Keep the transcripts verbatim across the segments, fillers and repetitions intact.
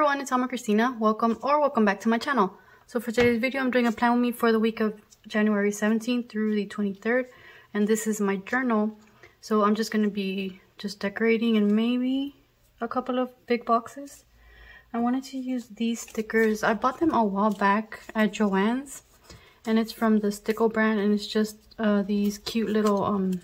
everyone, it's Alma Christina. Welcome or welcome back to my channel. So for today's video, I'm doing a plan with me for the week of January seventeenth through the twenty-third. And this is my journal. So I'm just going to be just decorating and maybe a couple of big boxes. I wanted to use these stickers. I bought them a while back at Joann's. And it's from the Stickle brand. And it's just uh, these cute little um,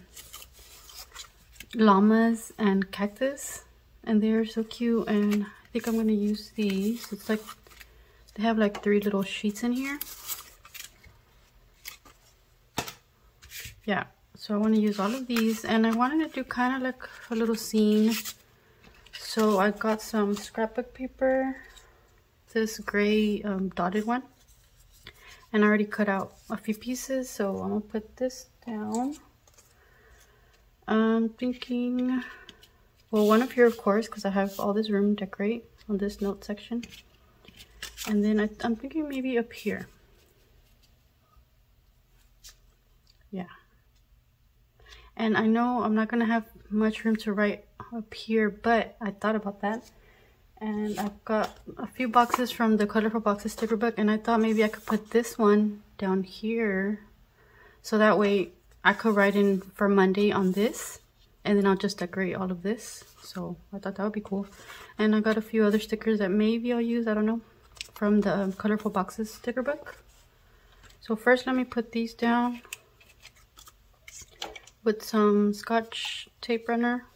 llamas and cactus. And they're so cute, and I think I'm going to use these. It's like, they have like three little sheets in here. Yeah, so I want to use all of these, and I wanted to do kind of like a little scene. So I got some scrapbook paper, this gray um, dotted one. And I already cut out a few pieces, so I'm going to put this down. I'm thinking... well, one up here, of course, because I have all this room to decorate on this note section. And then I, I'm thinking maybe up here. Yeah. And I know I'm not going to have much room to write up here, but I thought about that. And I've got a few boxes from the Colorful Boxes sticker book, and I thought maybe I could put this one down here. So that way I could write in for Monday on this. And then I'll just decorate all of this. So I thought that would be cool. And I got a few other stickers that maybe I'll use, I don't know, from the um, Colorful Boxes sticker book. So first let me put these down with some Scotch tape runner.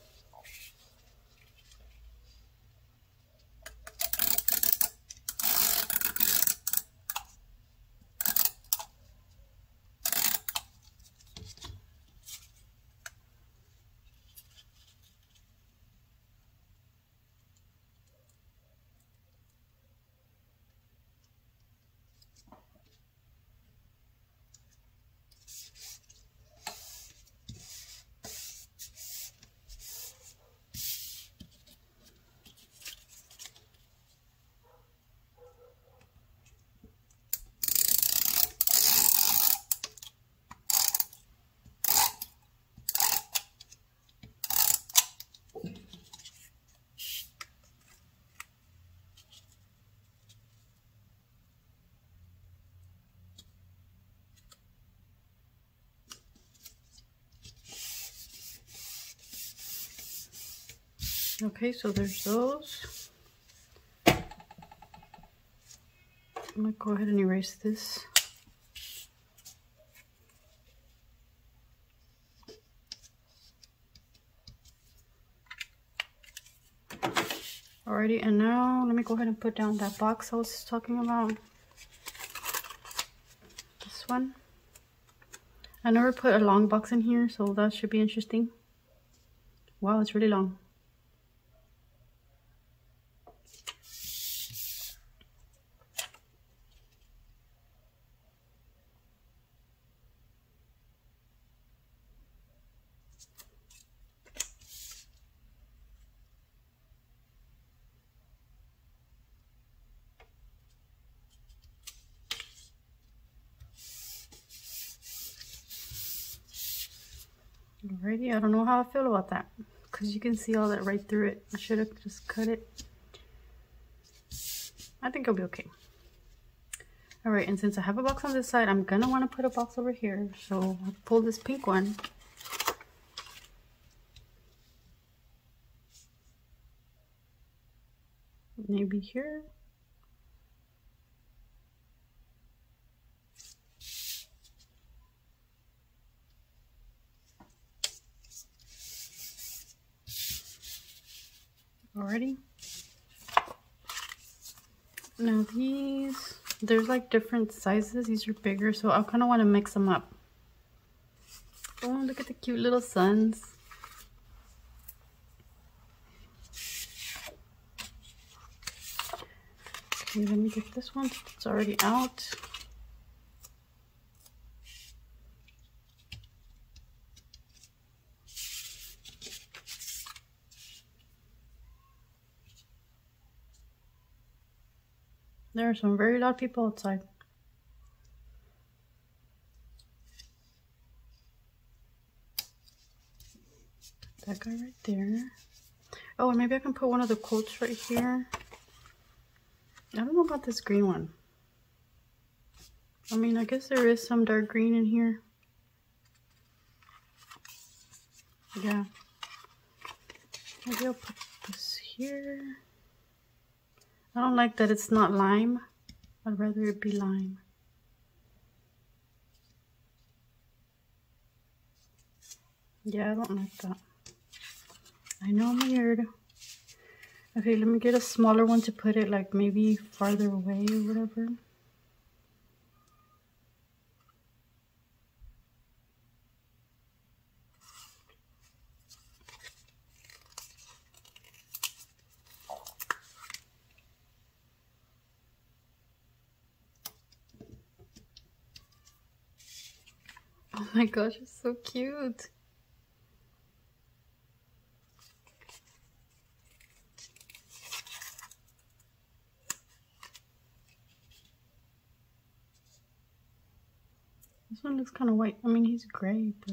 Okay, so there's those. I'm gonna go ahead and erase this. Alrighty, and now let me go ahead and put down that box I was talking about. This one. I never put a long box in here, so that should be interesting. Wow, it's really long. Alrighty, I don't know how I feel about that, because you can see all that right through it. I should have just cut it. I think it'll be okay. Alright, and since I have a box on this side, I'm gonna want to put a box over here. So I'll pull this pink one. Maybe here. Alrighty. Now these, there's like different sizes. These are bigger, so I kind of want to mix them up. Oh, look at the cute little suns. Okay, let me get this one. It's already out. There are some very loud people outside. That guy right there. Oh, and maybe I can put one of the quotes right here. know about this green one. I mean, I guess there is some dark green in here. Yeah. Maybe I'll put this here. I don't like that it's not lime. I'd rather it be lime. Yeah, I don't like that. I know I'm weird. Okay, let me get a smaller one to put it like maybe farther away or whatever. Oh my gosh, it's so cute. This one looks kind of white. I mean, he's gray, but...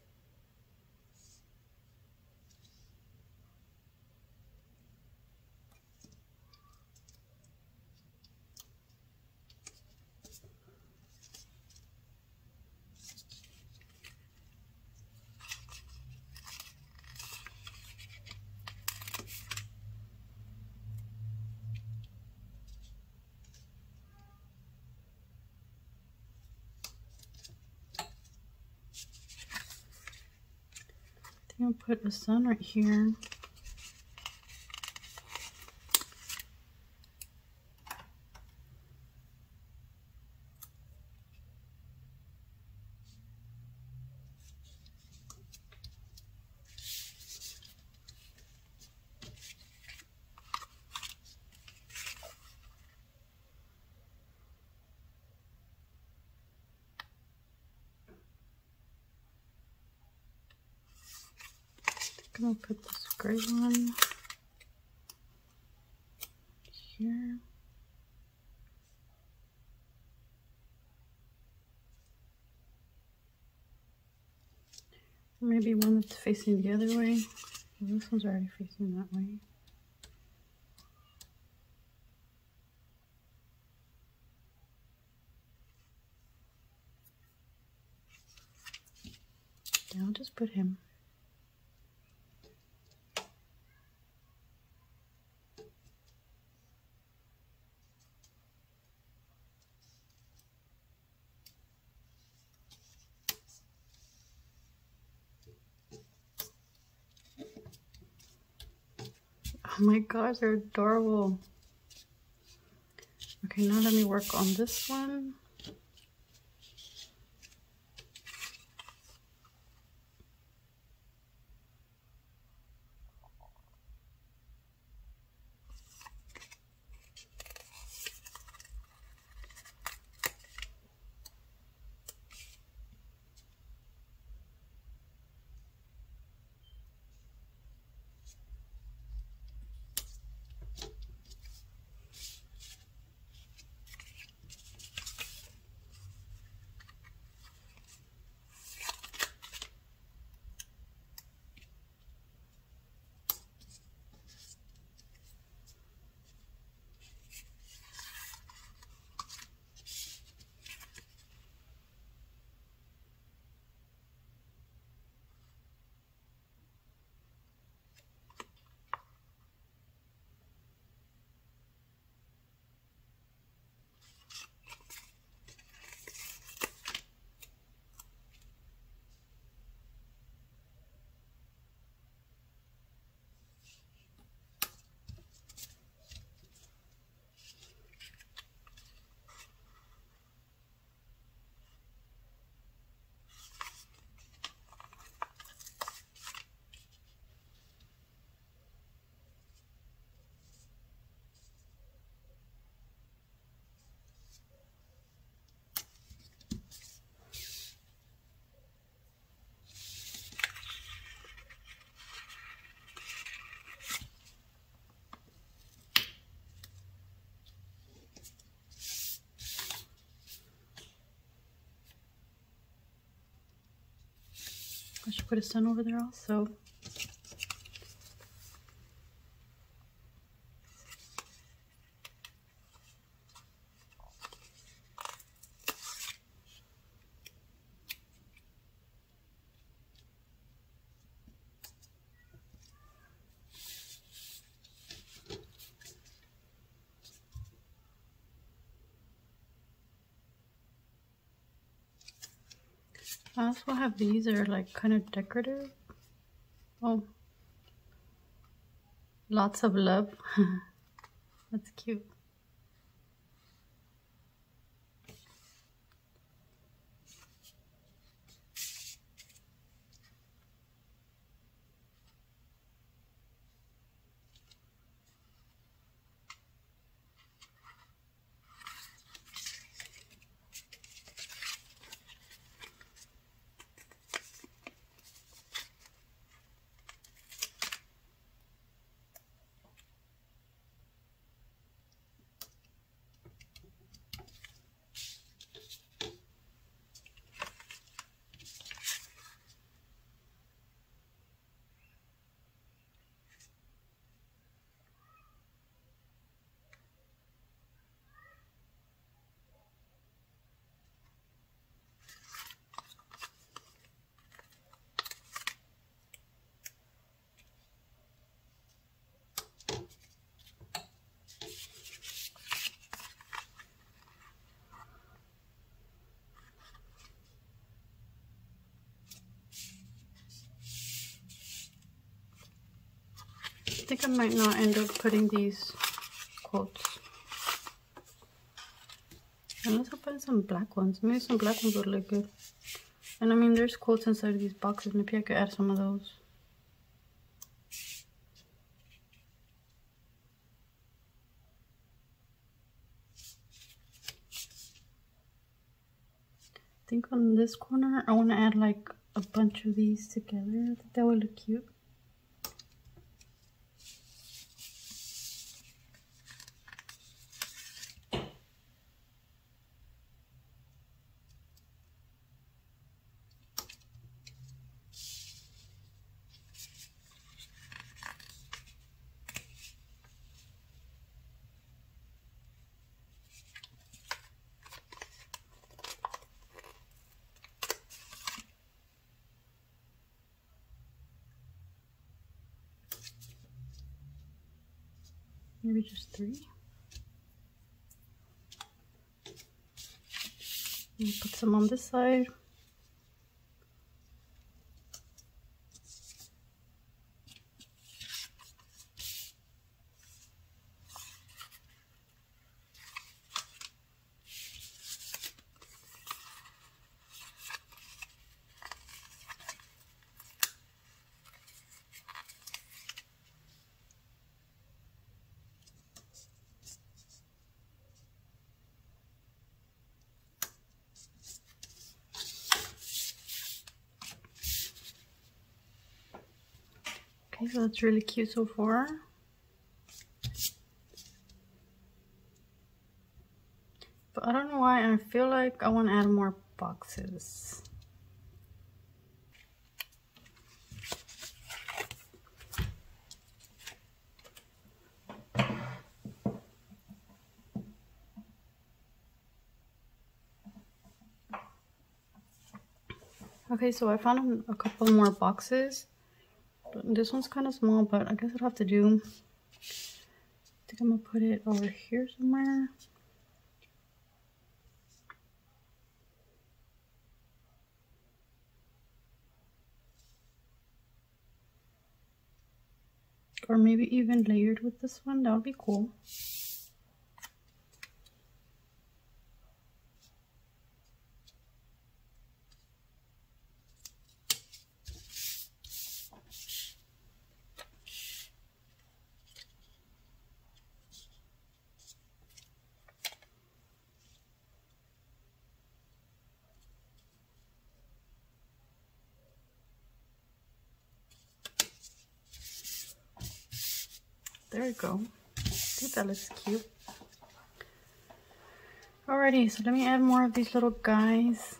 I'll put the sun right here. I'm gonna put this gray one here. Maybe one that's facing the other way. Well, this one's already facing that way. Yeah, I'll just put him. Oh my gosh, they're adorable. Okay, now let me work on this one. I should put a sun over there also. I also have these that are like kind of decorative. Oh, lots of love. That's cute. I think I might not end up putting these quotes. Unless I find some black ones. Maybe some black ones would look good. And I mean, there's quotes inside of these boxes. Maybe I could add some of those. I think on this corner, I want to add like a bunch of these together. I think that would look cute. Maybe just three. And put some on this side. Okay, so that's really cute so far. But I don't know why, I feel like I want to add more boxes. Okay, so I found a couple more boxes. This one's kind of small, but I guess I'll have to do. I think I'm gonna put it over here somewhere. Or maybe even layered with this one. That would be cool. There we go. I think that looks cute. Alrighty, so let me add more of these little guys.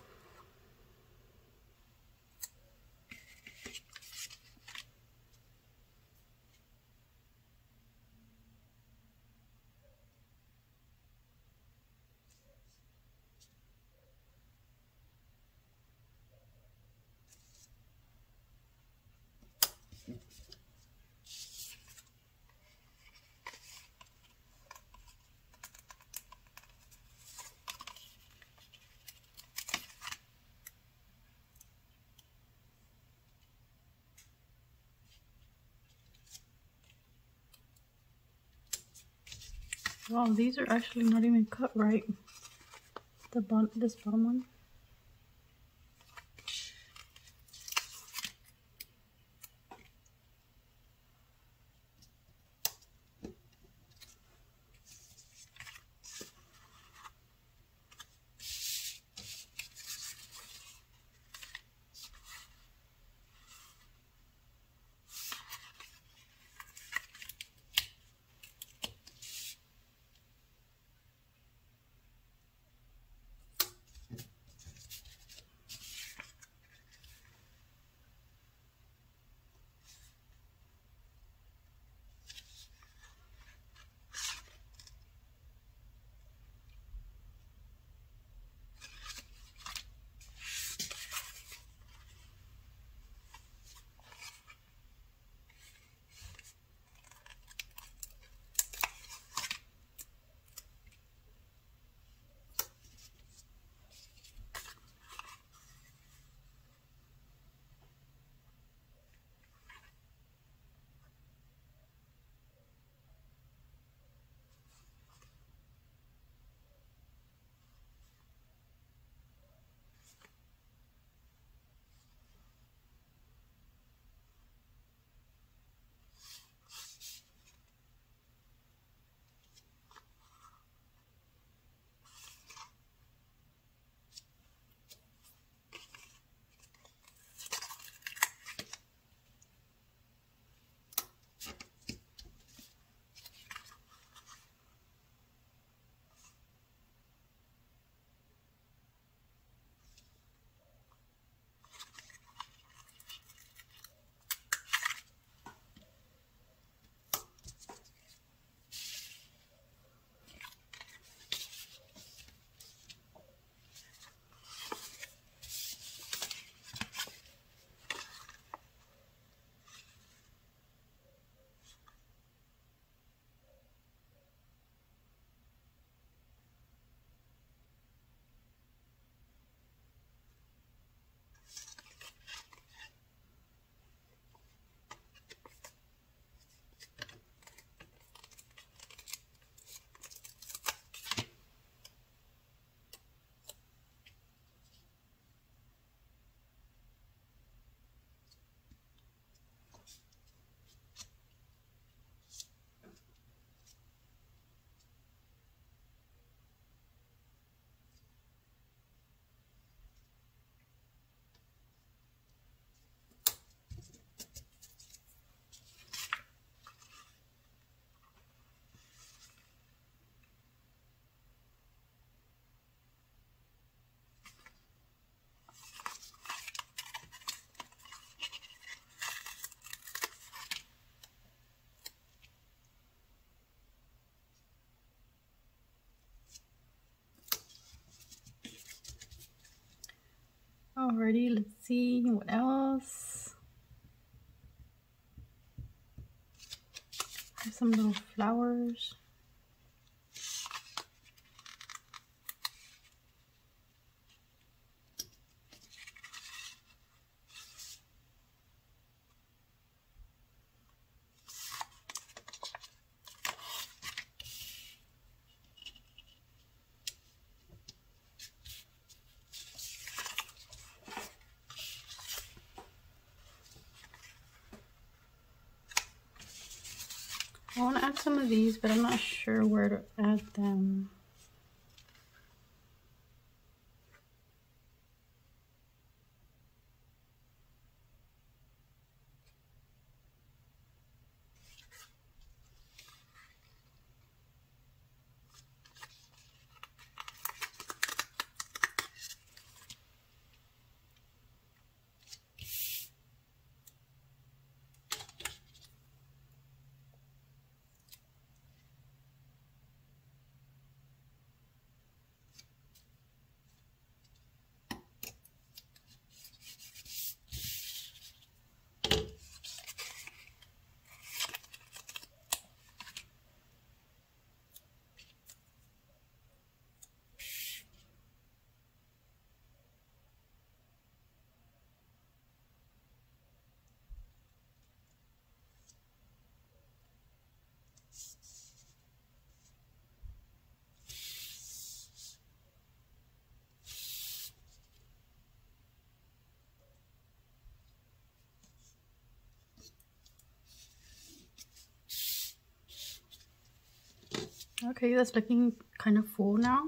Wow, these are actually not even cut right. The bottom, this bottom one. Alrighty, let's see what else. There's some little flowers. I want to add some of these, but I'm not sure where to add them. Okay, that's looking kind of full now.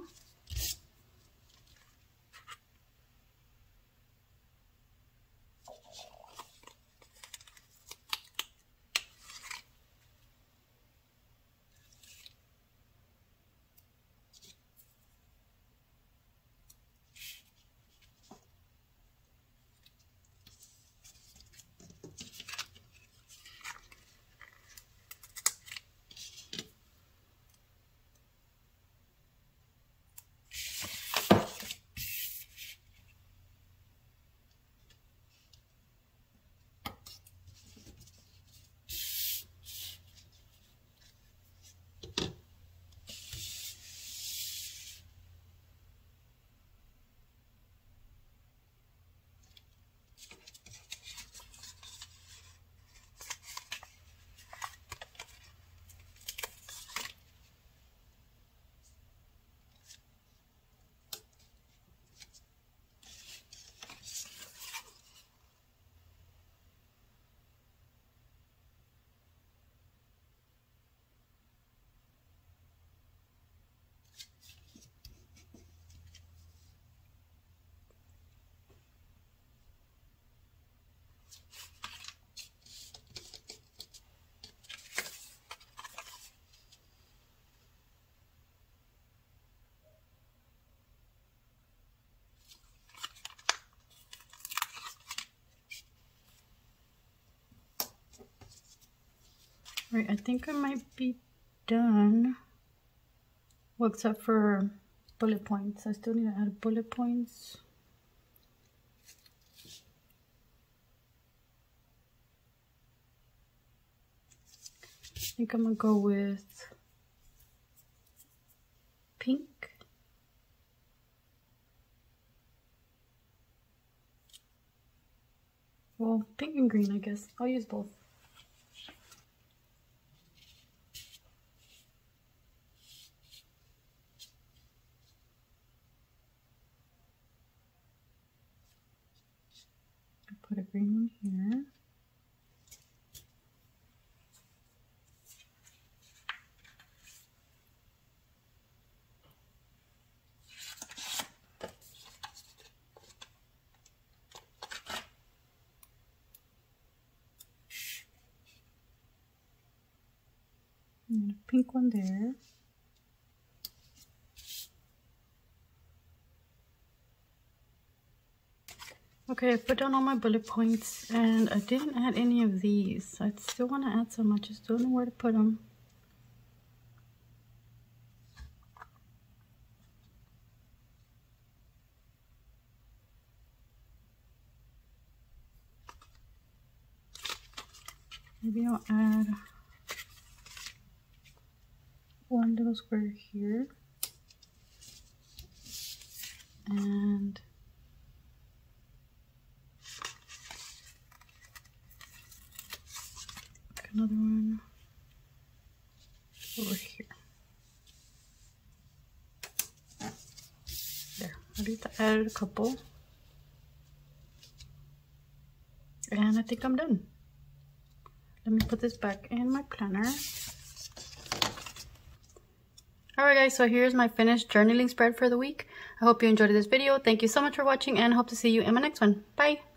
Right, I think I might be done. Well, except for bullet points. I still need to add bullet points. I think I'm gonna go with pink. Well, pink and green, I guess. I'll use both. Put a green one here. And a pink one there. Okay, I put down all my bullet points and I didn't add any of these. I still want to add some, I just don't know where to put them. Maybe I'll add one little square here. And another one over here. There, I need to add a couple. And I think I'm done. Let me put this back in my planner. Alright guys, so here's my finished journaling spread for the week. I hope you enjoyed this video. Thank you so much for watching and hope to see you in my next one. Bye!